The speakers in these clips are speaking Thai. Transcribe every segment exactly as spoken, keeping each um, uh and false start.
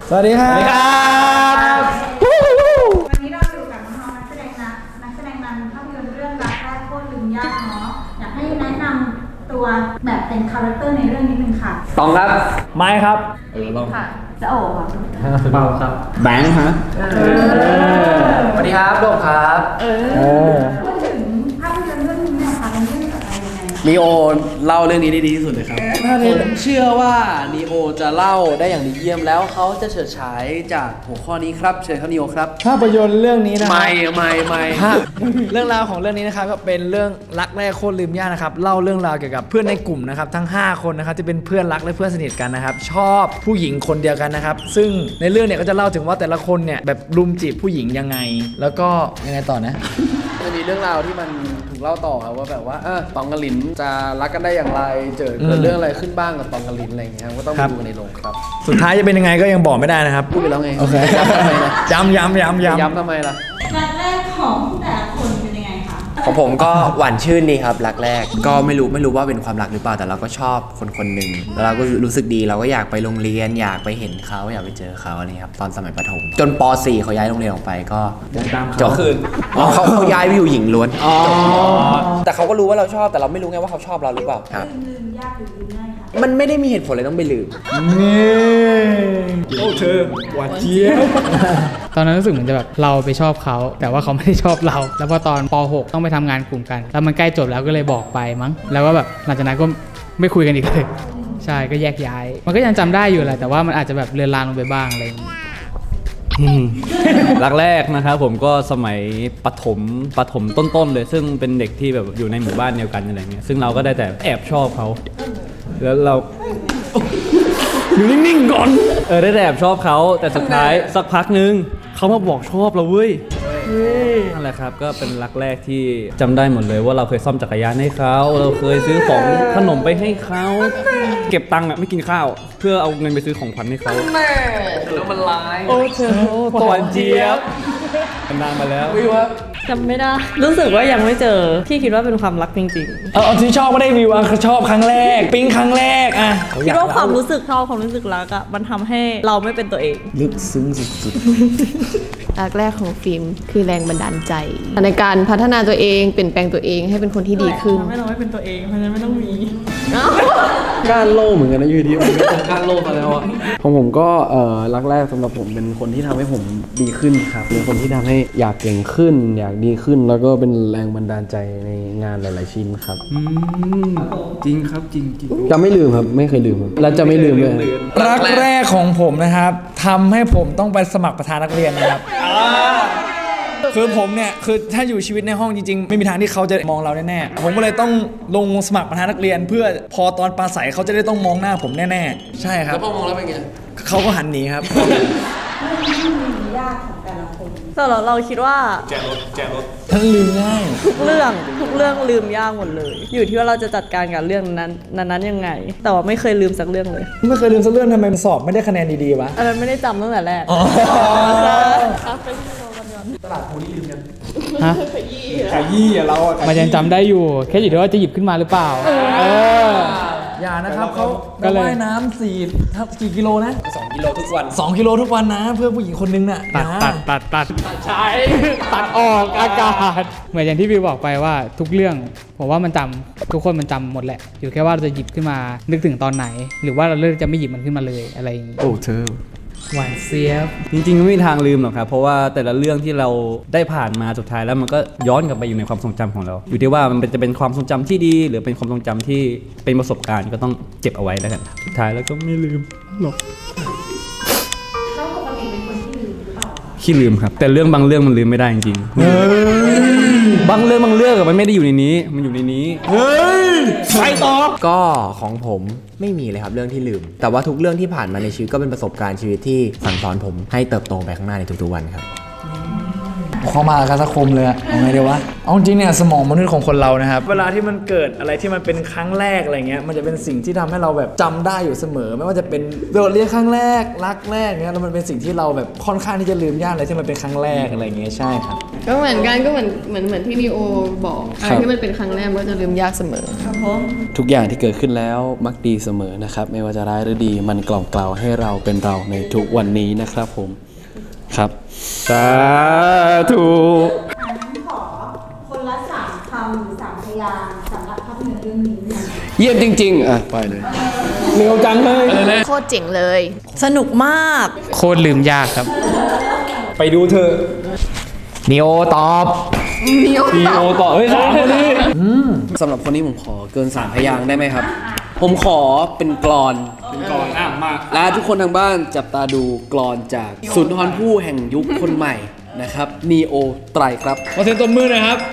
สวัสดีครับวันนี้เราอยู่กับน้องๆนักแสดงนะนักแสดงนำภาพยนตร์เรื่องรักแรกโคตรลืมยากเนาะอยากให้แนะนำตัวแบบเป็นคาแรคเตอร์ในเรื่องนิดนึงค่ะตองครับไม้ครับเออลองค่ะจะโอ๋ค่ะเบาครับแบงค์ฮะสวัสดีครับโดมครับเออพูดถึงภาพยนตร์เรื่องนี้หน่อยค่ะเป็นเรื่องเกี่ยวกับอะไรยังไงนีโอเล่าเรื่องนี้ได้ดีที่สุดเลยครับผมเชื่อว่านีโอจะเล่าได้อย่างดีเยี่ยมแล้วเขาจะเฉิดฉายจากหัวข้อนี้ครับเชิญครับนีโอครับภาพยนตร์เรื่องนี้นะไม่ไม่ไม่เรื่องราวของเรื่องนี้นะครับก็เป็นเรื่องรักแรกโคตรลืมยากนะครับเล่าเรื่องราวเกี่ยวกับเพื่อนในกลุ่มนะครับทั้งห้าคนนะครับที่เป็นเพื่อนรักและเพื่อนสนิทกันนะครับชอบผู้หญิงคนเดียวกันนะครับซึ่งในเรื่องเนี่ยก็จะเล่าถึงว่าแต่ละคนเนี่ยแบบรุมจีบผู้หญิงยังไงแล้วก็ยังไงต่อนะจะมีเรื่องราวที่มันถูกเล่าต่อครับว่าแบบว่าเออตองกับลินจะรักกันได้อย่างไรเจอเกิดเรื่องอะไรขึ้นบ้างกับตองกับลินอะไรอย่างเงี้ยก็ต้องดูในโรงครับสุดท้ายจะเป็นยังไงก็ยังบอกไม่ได้นะครับพูดไปแล้วไงโอเคย้ำย้ำย้ำย้ำย้ำทำไมล่ะรักแรกของแต่ละคนเป็นยังไงคะของผมก็หวานชื่นดีครับรักแรกก็ไม่รู้ไม่รู้ว่าเป็นความรักหรือเปล่าแต่เราก็ชอบคนคนหนึ่งแล้วเราก็รู้สึกดีเราก็อยากไปโรงเรียนอยากไปเห็นเขาอยากไปเจอเขาอะไรครับตอนสมัยประถมจนป .สี่ เขาย้ายโรงเรียนออกไปก็จบคืนเขาเขาย้ายไปอยู่หญิงล้วนแต่เขาก็รู้ว่าเราชอบแต่เราไม่รู้ไงว่าเขาชอบเราหรือเปล่าครับลืมยากหรือลืมง่ายคะมันไม่ได้มีเหตุผลเลยต้องไปลืมนี่โอ้เธอหวานเจี๊ยบตอนนั้นรู้สึกเหมือนจะแบบเราไปชอบเขาแต่ว่าเขาไม่ได้ชอบเราแล้วพอตอนป .หก ต้องไปทำงานกลุ่มกันแล้วมันใกล้จบแล้วก็เลยบอกไปมั้งแล้วก็แบบหลังจากนั้นก็ไม่คุยกันอีกเลยใช่ก็แยกย้ายมันก็ยังจำได้อยู่แหละแต่ว่ามันอาจจะแบบเลือนลางลงไปบ้างอะไรอย่างนี้รักแรกนะครับผมก็สมัยประถมประถมต้นๆเลยซึ่งเป็นเด็กที่แบบอยู่ในหมู่บ้านเดียวกันอะไรเงี้ยซึ่งเราก็ได้แต่แอบชอบเขาแล้วเราอยู่นิ่งๆก่อนเออได้แต่แอบชอบเขาแต่สุดท้ายสักพักนึงเขามาบอกชอบเราเว้ยนั่นแหละครับก็เป็นรักแรกที่จำได้หมดเลยว่าเราเคยซ่อมจักรยานให้เขาเราเคยซื้อของขนมไปให้เขาเก็บตังค์อะไม่กินข้าวเพื่อเอาเงินไปซื้อของขวัญให้เขาแม่แล้วมันร้ายโอ้เธอหวานเจี๊ยบนานมาแล้ววิวครับจำไม่ได้รู้สึกว่ายังไม่เจอที่คิดว่าเป็นความรักจริงๆเออที่ชอบไม่ได้วิวอ่ะชอบครั้งแรกปิ๊งครั้งแรกอ่ะคิดว่าความรู้สึกชอบความรู้สึกรักอ่ะมันทำให้เราไม่เป็นตัวเองลึกซึ้งสุดๆรักแรกของฟิล์มคือแรงบันดาลใจในการพัฒนาตัวเองเปลี่ยนแปลงตัวเองให้เป็นคนที่ดีขึ้นทำให้เราไม่เป็นตัวเองเพราะฉะนั้นไม่ต้องมีก้านโล่เหมือนกันนะอยู่ดีมันก็ตรงก้านโล่มาแล้วอ่ะของผมก็เอ่อรักแรกสำหรับผมเป็นคนที่ทำให้ผมดีขึ้นครับเป็นคนที่ทำให้อยากเก่งขึ้นอยากดีขึ้นแล้วก็เป็นแรงบันดาลใจในงานหลายๆชิ้นครับจริงครับจริงจริงจะไม่ลืมครับไม่เคยลืมแล้วจะไม่ลืมเลยรักแรกของผมนะครับทำให้ผมต้องไปสมัครประธานนักเรียนนะครับคือผมเนี่ยคือถ้าอยู่ชีวิตในห้องจริงๆไม่มีทางที่เขาจะมองเราแน่ๆผมก็เลยต้องลงสมัครประธานนักเรียนเพื่อพอตอนปราศัยเขาจะได้ต้องมองหน้าผมแน่ๆใช่ครับแล้วพอมองแล้วเป็นไงเขาก็หันหนีครับยากของแต่ละคนแต่เราเราคิดว่าแจกรถแจกรถทั้งลืมง่ายทุกเรื่องทุกเรื่องลืมยากหมดเลยอยู่ที่ว่าเราจะจัดการกับเรื่องนั้นนั้นยังไงแต่ว่าไม่เคยลืมสักเรื่องเลยไม่เคยลืมสักเรื่องทำไมสอบไม่ได้คะแนนดีๆวะอันนั้นไม่ได้จำตั้งแต่แรกตลาดภูนี่ลืมกันฮะขยี้ขยี้อะเราอะมันยังจำได้อยู่แค่อยู่ที่ว่าจะหยิบขึ้นมาหรือเปล่าเอออย่านะครับเขาก็ว่ายน้ำสี่ทับกี่กิโลนะสองกิโลทุกวันสองกิโลทุกวันนะเพื่อผู้หญิงคนนึงน่ะตัดตัดตัดตัดใช่ตัดออกอากาศเหมือนอย่างที่วิวบอกไปว่าทุกเรื่องผมว่ามันจำทุกคนมันจำหมดแหละอยู่แค่ว่าเราจะหยิบขึ้นมานึกถึงตอนไหนหรือว่าเราเลือกจะไม่หยิบมันขึ้นมาเลยอะไรอย่างนี้โอ้เธอหวานเสียบจริงๆไม่มีทางลืมหรอกครับเพราะว่าแต่ละเรื่องที่เราได้ผ่านมาสุดท้ายแล้วมันก็ย้อนกลับไปอยู่ในความทรงจำของเราอยู่ที่ว่ามันจะเป็นความทรงจำที่ดีหรือเป็นความทรงจำที่เป็นประสบการณ์ก็ต้องเก็บเอาไว้แล้วกันสุดท้ายแล้วก็ไม่ลืมหรอกแล้วปกติเป็นคนที่ลืมหรือเปล่าขี้ลืมครับแต่เรื่องบางเรื่องมันลืมไม่ได้จริงๆบางเรื่องบางเรื่องมันไม่ได้อยู่ในนี้มันอยู่ในนี้เฮ้ยใครตอบก็ของผมไม่มีเลยครับเรื่องที่ลืมแต่ว่าทุกเรื่องที่ผ่านมาในชีวิตก็เป็นประสบการณ์ชีวิตที่สั่งสอนผมให้เติบโตไปข้างหน้าในทุกๆวันครับเข้ามาการสังคมเลยอะเอาไงดีวะเอาจริงเนี่ยสมองมนุษย์ของคนเรานะครับเวลาที่มันเกิดอะไรที่มันเป็นครั้งแรกอะไรเงี้ยมันจะเป็นสิ่งที่ทำให้เราแบบจำได้อยู่เสมอไม่ว่าจะเป็นโดดเรียนครั้งแรกรักแรกเนี้ยแล้วมันเป็นสิ่งที่เราแบบค่อนข้างที่จะลืมยากเลยที่มันเป็นครั้งแรกอะไรเงี้ยใช่ครับก็เหมือนกันก็เหมือนเหมือนเหมือนที่นีโอบอกอะไรที่มันเป็นครั้งแรกมันก็จะลืมยากเสมอทุกอย่างที่เกิดขึ้นแล้วมักดีเสมอนะครับไม่ว่าจะร้ายหรือดีมันกล่อมกล่าวให้เราเป็นเราในทุกวันนี้นะครับผมครับสาธุอันนั้นขอคนละสามคำหรือสามพยางค์สำหรับภาพยนตร์เรื่องนี้นะเยี่ยมจริงๆอ่ะไปเลยเร็วจังเลยโคตรเจ๋งเลยสนุกมากโคตรลืมยากครับไปดูเถอะนิโอตอบนีโอดีโอต่อเฮ้ยสามคนนี้สำหรับคนนี้ผมขอเกินสามพยางค์ได้ไหมครับ ผมขอเป็นกลอนเป็นก่อนอ่ะมาและทุกคนทางบ้านจับตาดูกลอนจากสุนทรภู่แห่งยุคคนใหม่นะครับนีโอไตรครับขอเสียงตบมือหน่อยครับ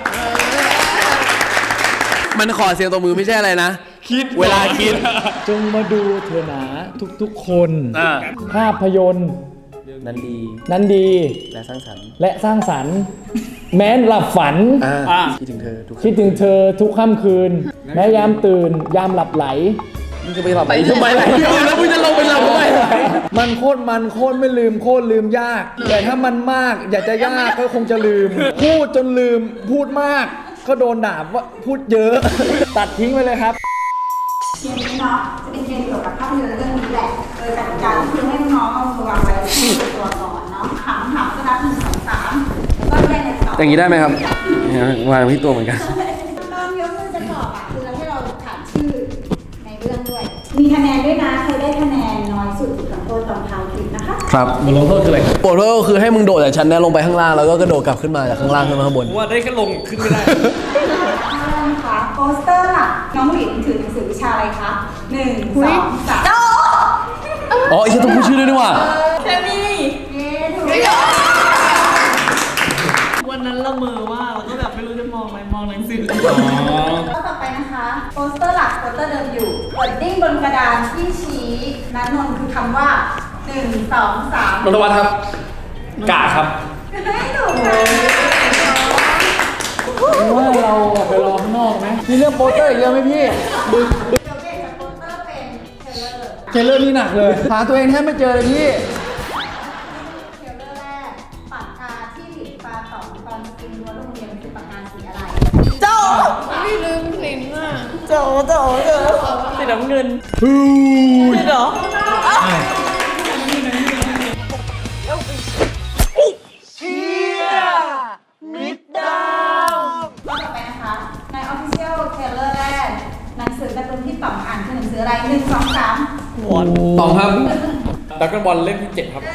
มันขอเสียงตบมือไม่ใช่อะไรนะ คิดเวลาคิดจงมาดูเถอะนะทุกๆคนอ่าภาพยนตร์นั้นดีนั้นดีและสร้างสรรค์และสร้างสรรค์ แม้นหลับฝันอ่าคิดถึงเธอทุกคิดถึงเธอทุกค่ำคืน แม้ยามตื่น ยามหลับไหลมึงจะไปหลับไปทำไมล่ะแล้วมึงจะลงไปหลับทำไมมันโคตรมันโคตรไม่ลืมโคตรลืมยาก แต่ถ้ามันมากอยากจะยากก็คงจะลืม พูดจนลืมพูดมาก ก็โดนด่าว่าพูดเยอะ ตัดทิ้งไปเลยครับเกมนี้เนาะจะเป็นเกมเกี่ยวกับภาพยนตร์เรื่องนี้แหละโดยกติกาก็คือให้น้องๆเอามือวางไว้ที่ตัวก่อนเนาะถามถามก็นับหนึ่งสองสามแล้วก็แยกกันตอบอย่างนี้ได้ไหมครับวางที่ตัวเหมือนกันตอนยกมือจะตอบอ่ะคือเราให้เราถามชื่อในเรื่องด้วย มีคะแนนด้วยนะใครได้คะแนนน้อยสุดถูกทำโทษตอนท้ายคลิปนะคะครับบทลงโทษคืออะไรบทลงโทษคือให้มึงโดดจากชั้นนี้ลงไปข้างล่างแล้วก็กระโดดกลับขึ้นมาจากข้างล่างขึ้นมาข้างบนว่าได้แค่ลงขึ้นไม่ได้นะคะโปสเตอร์หลักน้องหลินถือหนังสือวิชาอะไรคะหนึ่งสองสามอ๋อไอ้เหี้ยต้องพูดชื่อด้วยนี่หว่าแคมี่เย้ถูกวันนั้นละเมอว่าแล้วก็แบบไม่รู้จะมองอะไรมองหนังสือข้อต่อไปนะคะโปสเตอร์หลักโปสเตอร์เดิมอยู่วอร์ดดิ้งบนกระดานที่ชี้นั้นนนคือคำว่าหนึ่งสองสามนนทวัฒน์ครับ กาครับไม่ถูกค่ะว่าเราออกไปรอข้างนอกไหมมีเรื่องโปสเตอร์อีกเยอะไหมพี่ดึกเดี๋ยวเปลี่ยนจากโปสเตอร์เป็นเทรลเลอร์เทรลเลอร์นี่หนักเลย หาตัวเองแทบไม่เจอเลยพี่เทรลเลอร์แรกปากกาที่หลินปาต่อตอนกินรั้วโรงเรียนคือปากกาสีอะไรโจไม่ลืมสินอ่ะโจโจโจสีน้ำเงินใช่เหรอข้อต่อไปนะคะ ใน Official Trailer แรกหนังสือการ์ตูนที่ต่อมอ่านคือหนังสืออะไรหนึ่งสองสามตองครับดักกันบอลเล่มที่เจ็ดครับ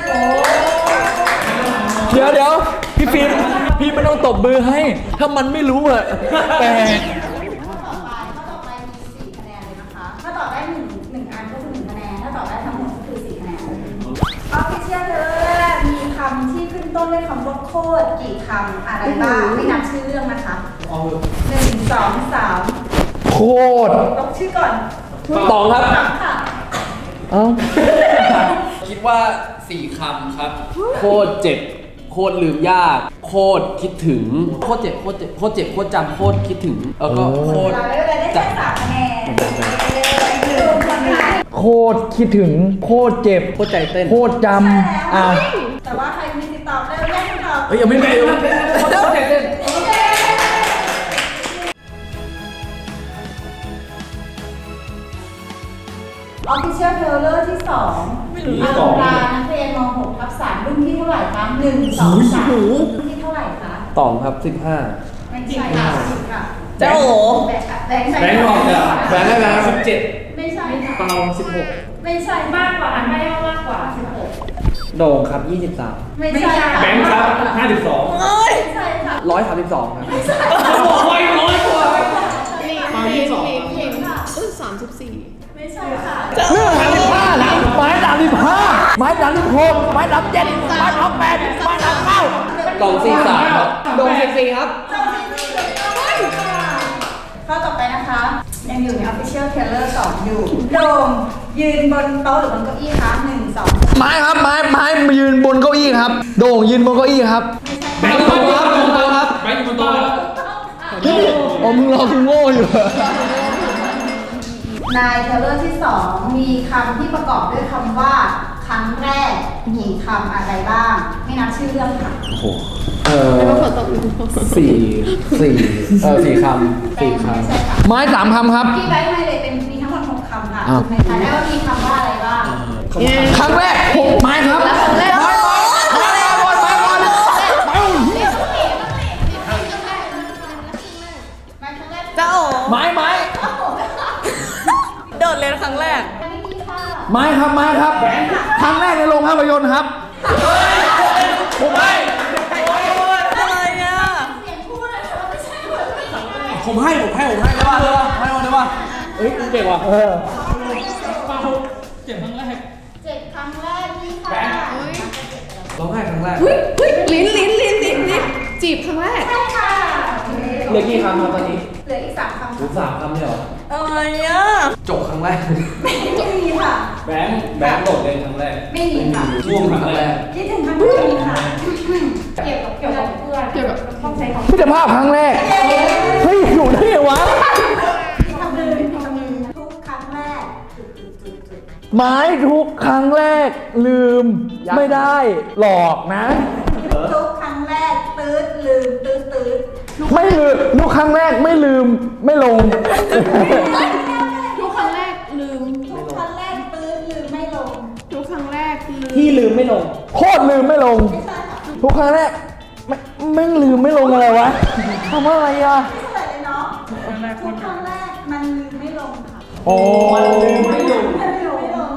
เดี๋ยวเดี๋ยวพี่ฟิล์มพี่ไม่ต้องตบมือให้ ถ้ามันไม่รู้อะแต่ข้อต่อไปข้อต่อไปมีสี่คะแนนเลยนะคะ ถ้าตอบได้หนึ่งหนึ่งอันก็คือหนึ่งคะแนน ถ้าตอบได้ทั้งหมดก็คือสี่คะแนน Official Trailer มีคำที่ขึ้นต้นด้วยคำว่าโคตรกี่คำอะไรบ้างไม่นับชื่อเรื่องนะคะหนึ่งสองสามโคตรลบชื่อก่อนตองครับสามค่ะเอ้าคิดว่าสี่คำครับ โคตรเจ็บ โคตรลืมยาก โคตรคิดถึง โคตรเจ็บ โคตรเจ็บ โคตรเจ็บ โคตรจำ โคตรคิดถึง แล้วก็โคตรเราได้เวลาได้แค่สามคะแนนหนึ่งคนค่ะโคตรคิดถึง โคตรเจ็บโคตรใจเต้นโคตรจำอ่ะแต่ว่าใครมีติดต่อเร็วแยกกันตอบเฮ้ยยังไม่ได้เลยโคตรใจเต้นออฟฟิเชียลเทรลเลอร์ที่สองอารุณานักเรียนม หก ทับสามรุ่นที่เท่าไหร่คะหนึ่งสองสามรุ่นที่เท่าไหร่คะตองครับสิบห้าไม่ใช่ค่ะผิดค่ะเจ้าโหแบงค์ค่ะแบงค์แบงค์ออกเลยแบงค์ได้แบงค์สิบเจ็ดไม่ใช่ค่ะเราสิบหกไม่ใช่มากกว่าอันไม่ได้มากกว่าสิบหกโด่งครับยี่สิบสามไม่ใช่ค่ะแบงค์ครับห้าสิบสองไม่ใช่ค่ะร้อยสามสิบสองครับไม่ใช่บอกไว้น้อยกว่ามีมีมีมีอุ้ยสามสิบสี่ไม่ใช่ค่ะเรื่องสามสิบห้านะไม้สามสิบห้าไม้สามสิบหกไม้สามแปดไม้สามแปดไม้สามเก้าตองสี่สามครับโดนสิบสี่ครับข้อต่อไปนะคะ ยังอยู่ใน Official Trailer สองอยู่โดมยืนบนโต๊ะหรือบนเก้าอี้คะหนึ่งสองไม้ครับไม้ไม้ยืนบนเก้าอี้ครับ โด่งยืนบนเก้าอี้ครับไม่ใช่แบงค์อยู่บนโต๊ะครับแบงค์อยู่บนโต๊ะครับอ๋อมึงรอกูโง่อยู่ในเทเลอร์ที่สองมีคำที่ประกอบด้วยคำว่าครั้งแรกกี่คำอะไรบ้างไม่นับชื่อเรื่องค่ะโอ้โหเออสี่สี่เออสี่คำสี่คไม่ใช่ค่ะไม้สามคำครับพี่ไบค์ไม่เลยเป็นมีทั้งหมดหกคำค่ะอ้าวในถ่ายได้ว่ามีคำว่าอะไรบ้างครั้งแรกหกไม้ครับแล้วของแรกไม้ไม้ไม้ก่อนไม้ก่อนไม้ไม่ครั้งแรกเจ้าโอไม้ไม้โดดเรียนครั้งแรกไม่มีค่ะไม้ครับไม้ครับครั้งแรกในโรงภาพยนตร์ครับผมให้อะไรอ่ะเสียงพูดนะแต่ว่าไม่ใช่คนไม่ใช่ผมให้ผมให้ผมให้ได้ป่ะได้ป่ะให้ได้ป่ะเฮ้ยเก่งว่ะเออเจ็ดครั้งแรกนี่ค่ะร้องไห้ครั้งแรกอุ้ยอุ้ยลิ้นลิ้นลิ้นลิ้นลิ้นจีบครั้งแรกใช่ค่ะเหลือกี่คำครับตอนนี้เหลืออีกสามคำเหลือสามคำเลยเหรออะไรอ่ะจบครั้งแรกไม่มีค่ะแบงค์แบงค์โดดเรียนครั้งแรกไม่มีค่ะช่วงครั้งแรกคิดถึงครั้งที่มีค่ะ เกี่ยวกับเกี่ยวกับเพื่อนเกี่ยวกับต้องใช้ของพิจารณาครั้งแรกเฮ้ยอยู่ได้ไงวะที่ทำเลยที่ทำเลยทุกครั้งแรกจุดจุดจุดจุดไม้ทุกครั้งแรกลืมไม่ได้หลอกนะทุกครั้งแรกตืดลืมตืดตืดไม่ลืมทุกครั้งแรกไม่ลืมไม่ลงทุกครั้งแรกลืมทุกครั้งแรกตืดลืมไม่ลงทุกครั้งแรกลืมที่ลืมไม่ลงโคตรลืมไม่ลงไม่ใช่ค่ะทุกครั้งแรกไม่แม่งลืมไม่ลงอะไรวะทำอะไรอ่ะไม่ใช่เลยเนาะทุกครั้งแรกมันลืมไม่ลงค่ะอ๋อมันลืมไม่ลงไม่ลง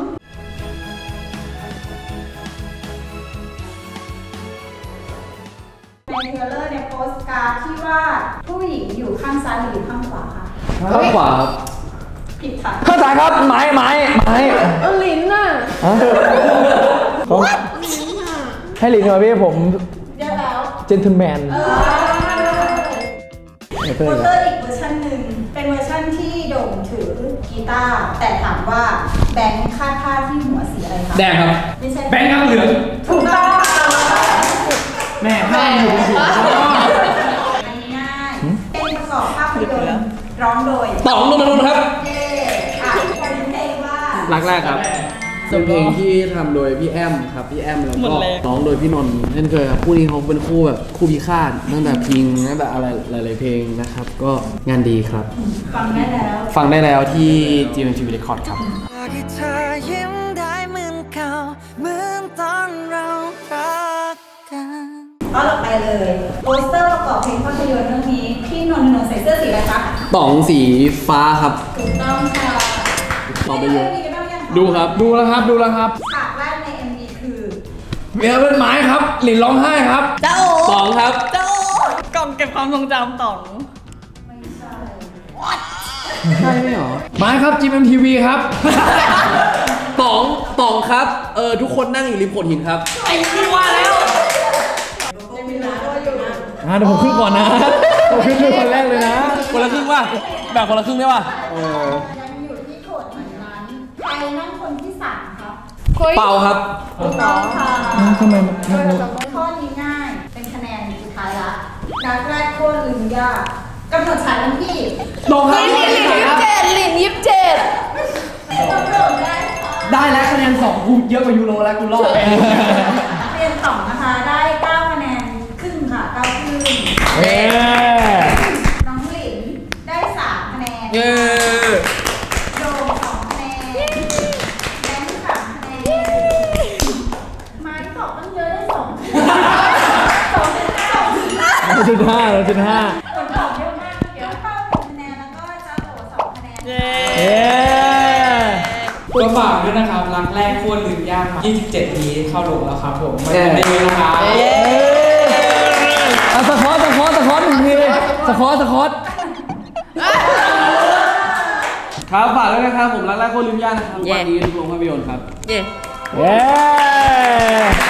ในเทรลเลอร์เนี่ยโพสต์การ์ดที่ว่าผู้หญิงอยู่ข้างซ้ายหรืออยู่ข้างขวาค่ะข้างขวาครับผิดค่ะข้างซ้ายครับไม้ไม้ไม้เออลิ้นน่ะฮะให้หลินมาพี่ผมเรียกแล้วเจน t l e แมนเออโปสเตอร์อีกเวอร์ชันหนึ่งเป็นเวอร์ชันที่โด่งถือกีตาร์แต่ถามว่าแบงค์คาดผ้าที่หัวสีอะไรคะแดงครับไม่ใช่แบงค์ครับเหลืองถูกต้องแม่ห้ามอยู่ถูกง่ายๆเป็นประกอบภาพยนตร์ร้องโดยต่องนนท์ครับเย่อ่ะคนเพลงว่ารักแรกครับเป็นเพลงที่ทำโดยพี่แอมครับพี่แอมแล้วก็ร้องโดยพี่นนท์เช่นเคยครับคู่นี้เขาเป็นคู่แบบคู่พิฆาตตั้งแต่พิงตั้งแต่อะไรหลายๆเพลงนะครับ ก็งานดีครับฟังได้แล้วฟังได้แล้วที่ จี เอ็ม ที วี Record ครับที่เธอยิ้มได้เหมือนเก่าเหมือนตอนเรารักกันก็ต่อไปเลยโปสเตอร์ประกอบเพลงภาพยนตร์เรื่องนี้พี่นนท์นนท์ใส่เสื้อสีอะไรคะต่องสีฟ้าครับถูกต้องค่ะต่อไปเลยด้กันบ้างยังคะดูครับดูแล้วครับดูแล้วครับฉากแรกใน เอ็ม วี คือเมียเป็นไม้ครับ หลินร้องไห้ครับเจ้าโอต่องครับเจ้าโอกล่องเก็บความทรงจำต่องไม่ใช่ใช่ไหมหรอไม้ครับ จี เอ็ม ที วี ครับต่องต่องครับ เออทุกคนนั่งอยู่ริมโขดหินครับไอ้ที่ว่าแล้วยังมีเวลาด้วยอยู่นะอ่าเดี๋ยวผมขึ้นก่อนนะ ผมขึ้นเป็นคนแรกเลยนะคนละครึ่งป่ะแบบคนละครึ่งได้ป่ะยังอยู่ที่โขดเหมือนนั้นใครนั่งคนที่สามครับเป่าครับถูกต้องค่ะทำไมข้อนี้ง่าย เป็นคะแนนสุดท้ายละรักแรกโคตรลืมยากกำหนดฉายวันที่ลงครับลิ้นลิ้นลิ้นยี่สิบเจ็ดลิ้นยี่สิบเจ็ดกำหนดได้ค่ะได้แล้วคะแนนสองกูเยอะกว่ายูโรแล้วกูรอดเรียนสองนะคะ ได้เก้าคะแนนครึ่งค่ะเก้าครึ่งเย้น้องหลินได้สามคะแนนเย้โดมสองคะแนนแบงค์สามคะแนนไม้ตอบตั้งเยอะได้สองสองเป็นเก้าเราจุดห้าเราจุดห้าคนตอบเยอะมากเดี๋ยวเป้าหนึ่งคะแนนแล้วก็จ้าโอสองคะแนนเย้เย้ก็ฝากด้วยนะครับ รักแรกโคตรลืมยากครับยี่สิบเจ็ดนี้เข้าโรงแล้วครับผมมาดูได้เลยนะครับเอาสะคอตสะคอตสะคอตหนึ่งทีสะคอตสะคอตครับฝากด้วยนะครับ ผมรักแรกโคตรลืมยากนะครับวันนี้ทุกโรงภาพยนตร์ครับเย้เย้